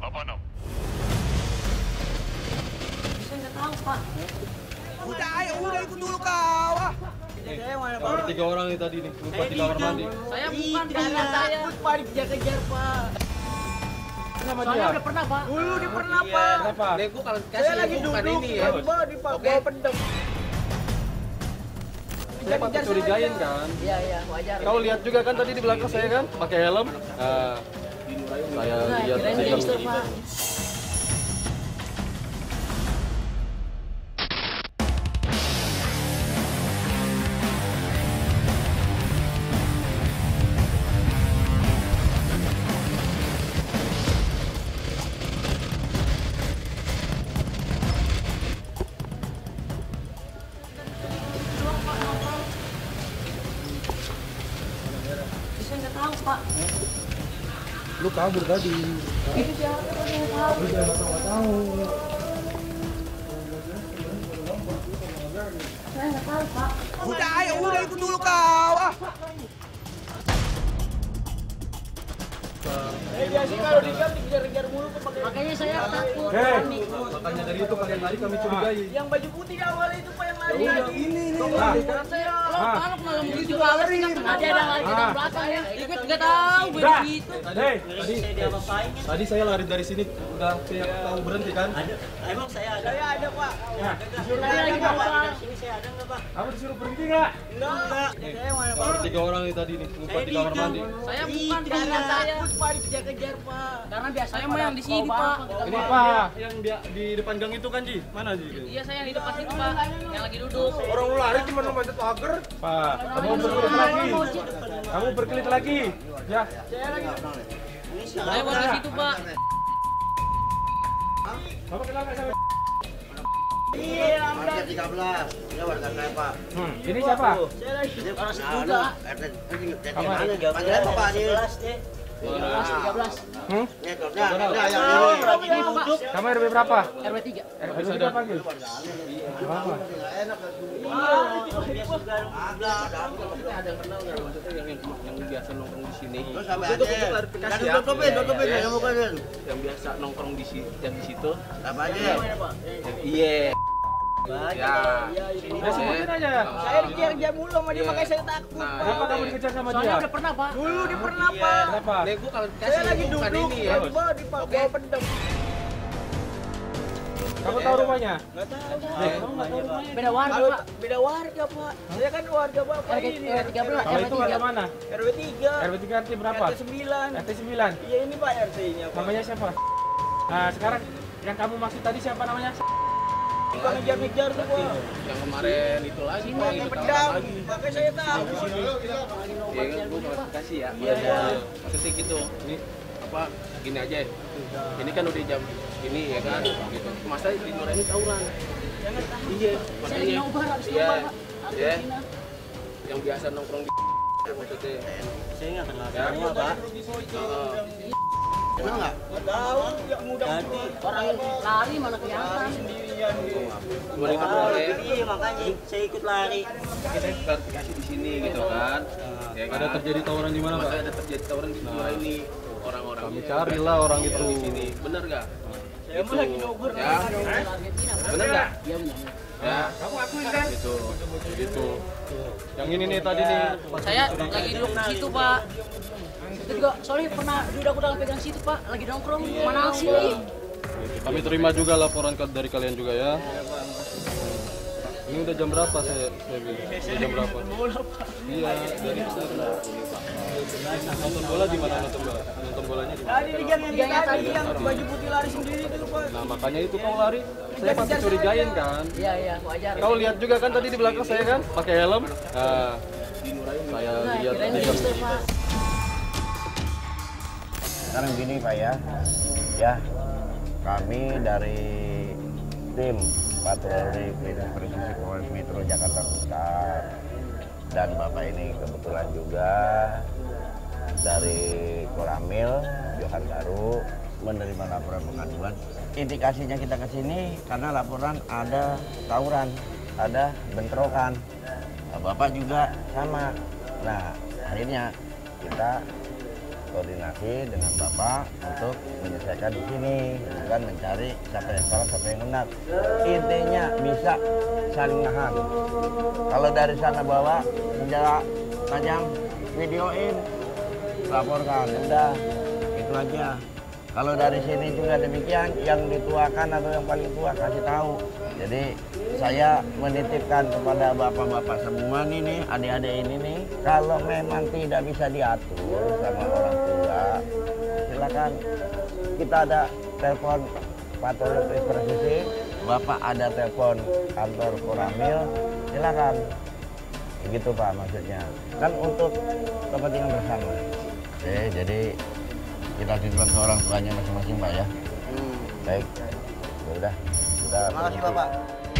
86. Saya nggak tahu, Pak. Udah ikut dulu kau. Ada 3 orang nih tadi nih, lupa di kamar mandi. Saya bukan, karena saya Pak dikejar-kejar, Pak. Sama soalnya dia. udah pernah, Pak. Dulu dia pernah, Pak. Kenapa? Nego kalau Saya dikasih lagi bukan duduk, ini ya. Pak, di bawah pendem. Saya patut curigain kan. Iya, wajar. Kau lihat juga kan tadi di belakang saya kan, pakai helm. Saya Nah, lihat kirain di gangster, helm. Pak. Saya nggak tahu, Pak. Lu kabur tadi. Itu siapa Pak, yang tahu? Lu jangan tahu. Saya nggak tahu, Pak. Udah ikut dulu kau. Biasa kalau diam dikejar-kejar mulu kok pakai. Makanya saya takut. Hei, makanya dari itu kalian lari kami curigai. Yang baju putih di awal itu Pak yang lari. Ini. Saya kalau malam begitu lari kan ada yang lari dari belakang ya. Ikut nggak tahu begitu. Hei, tadi saya lari dari sini udah kayak tahu berhenti kan? Emang saya ada. Saya ada, Pak. Saya lagi bawa. Sini saya ada nggak Pak? Kamu disuruh berhenti nggak? Enggak. Saya mana, Pak? Ada 3 orang nih tadi nih, lupa di kamar mandi. Saya bukan, Karena karena saya. takut Pak dikejar-kejar, Pak. Karena biasanya mah yang di sini, Pak. Ini Pak, yang di depan gang itu kan Ji? Mana Ji? Iya, saya yang di depan situ, Pak. Yang lagi duduk. Orang lari cuma loncat pagar. Pak, kamu berkelit lagi. Kamu berkelit lagi. Ya. Saya warga situ, Pak. Bapak kenapa sama? Iya, Warga 13. Ya warga saya Pak. Ini siapa? saya lagi. Ini orang juga. Mana jawabnya Bapak ini? 13. Nih, contohnya yang Ini, Pak. Kamu RW berapa? RW 3. RW sudah panggil. Apa? ada yang kenal nggak maksudnya yang biasa nongkrong di sini. Terus sampai aja. Tutupin, yang bukan. Yang biasa nongkrong di situ. Apa aja? Iya. Ya. Udah sebutin aja. Saya dikejar-kejar mulu sama dia, makanya saya takut, Nah, Pak. Kenapa kamu dikejar sama Soalnya dia? udah pernah, Pak. Dulu dia pernah, Pak. Kenapa? Nego kalau Saya dikasih lagi bukan duduk, ini ya. di bawah pendem. Kamu tahu rumahnya? Nggak tahu. Kamu nggak tahu rumahnya? Beda warga, Kalau Pak. beda warga, Pak. Saya kan warga Bapak ini. RW 13. Kalau itu warga mana? RW 3. RW 3 RT berapa? RT 9. RT 9. Iya, ini Pak RT-nya, Pak. Namanya siapa? Nah, sekarang yang kamu maksud tadi siapa namanya? Pak ngejar-ngejar tuh, Pak. Yang kemarin itu lagi Pak, Pakai itu pedang. lagi. Makanya saya takut. Iya kan gua klarifikasi ya. Iya. Maksudnya gitu. Ini apa gini aja. Ini kan udah jam ini ya kan gitu. Masa di Nurani tawuran. Iya, Saya lagi makanya. nobar, habis Iya. nobar, Pak. Iya. Argentina. Yang biasa nongkrong di maksudnya. Saya nggak kenal Ya, semua, Pak. Kenal nggak? Nggak tahu, yang muda Orang lari mana kelihatan. sendirian gitu. Gimana itu boleh? Iya, makanya saya ikut lari. Kita klarifikasi di sini gitu kan. Ya kan? Ada terjadi tawuran di mana, Masa Pak? ada terjadi tawuran di luar ini orang-orang. Kami carilah orang itu. di sini. Bener nggak? Saya mah lagi nobar. Ya. Argentina, Pak. Bener nggak? Iya, benar. Ya. Kamu akuin kan? Gitu. Yang ini nih tadi nih. Saya lagi duduk di situ, Pak. Itu juga soalnya pernah udah pegang situ, Pak. Lagi nongkrong. Mana sini? Kami terima juga laporan dari kalian juga ya. Ini udah jam berapa saya bilang? Udah jam berapa? Iya, dari nonton bola di mana nonton bola? Nonton bolanya di mana? Tadi yang tadi yang baju putih lari sendiri itu, Pak. Nah, makanya itu kau lari. Saya pasti curigain kan. Iya, wajar. Kau lihat juga kan tadi di belakang saya kan, pakai helm. Nah, saya Nah, lihat kirain di gangster, Pak. Sekarang gini, Pak ya, kami dari tim patroli presisi Polres Metro Jakarta Pusat dan Bapak ini kebetulan juga dari Koramil Johan Baru menerima laporan pengaduan. Indikasinya kita ke sini karena laporan ada tawuran, ada bentrokan. Nah, Bapak juga sama. Nah, akhirnya kita koordinasi dengan Bapak untuk menyelesaikan di sini, bukan mencari siapa yang salah, siapa yang benar. Intinya bisa saling nahan. Kalau dari sana bawa senjata tajam, videoin, laporkan, udah itu aja. Kalau dari sini juga demikian, yang dituakan atau yang paling tua kasih tahu. Jadi saya menitipkan kepada bapak-bapak semua nih, adik-adik ini nih, kalau memang tidak bisa diatur sama orang tua, silakan. Kita ada telepon patroli presisi, bapak ada telepon kantor Koramil, silakan. Begitu Pak maksudnya. Kan untuk kepentingan bersama. Oke, jadi kita titipkan ke orang tuanya masing-masing Pak ya. Baik, udah. Terima kasih Bapak.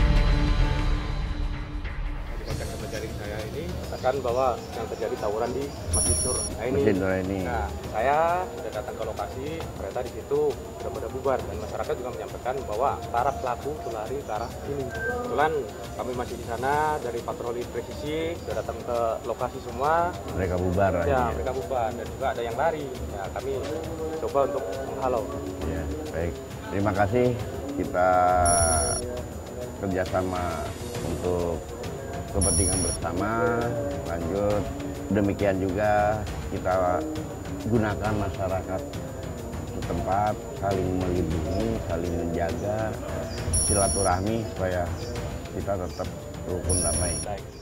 Konteks sama jaring saya ini katakan bahwa yang terjadi tawuran di Masjid Nur Aini. Masjid Nur Aini. Nah, saya sudah datang ke lokasi, ternyata di situ sudah pada bubar dan masyarakat juga menyampaikan bahwa para pelaku itu lari ke arah sini. Kebetulan kami masih di sana dari patroli presisi sudah datang ke lokasi semua. Mereka bubar Ya, aja. mereka bubar dan juga ada yang lari. Ya, kami coba untuk menghalau. Ya, baik. Terima kasih. Kita kerjasama untuk kepentingan bersama. Lanjut. Demikian juga kita gunakan masyarakat setempat saling melindungi, saling menjaga silaturahmi supaya kita tetap rukun damai.